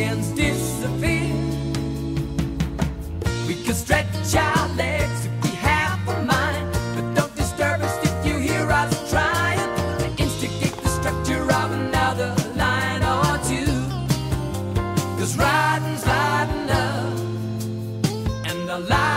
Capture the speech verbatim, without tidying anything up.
hands disappear. We could stretch our legs if we have a mind, but don't disturb us if you hear us trying to instigate the structure of another line or two. Cause riding's lighting up, and the light